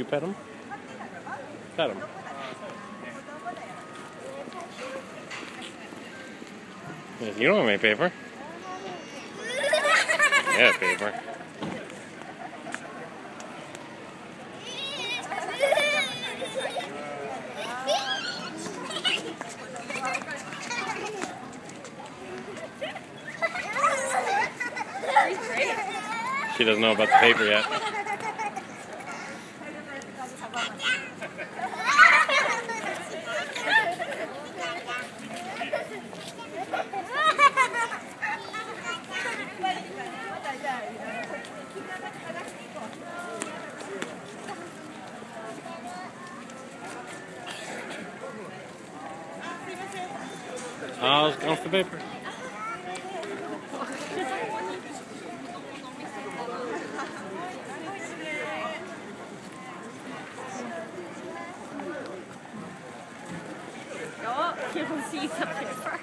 pet him? Pet him. You don't have any paper. Yeah, paper. She doesn't know about the paper yet. Oh, it's off the paper. Ja, you can see the paper.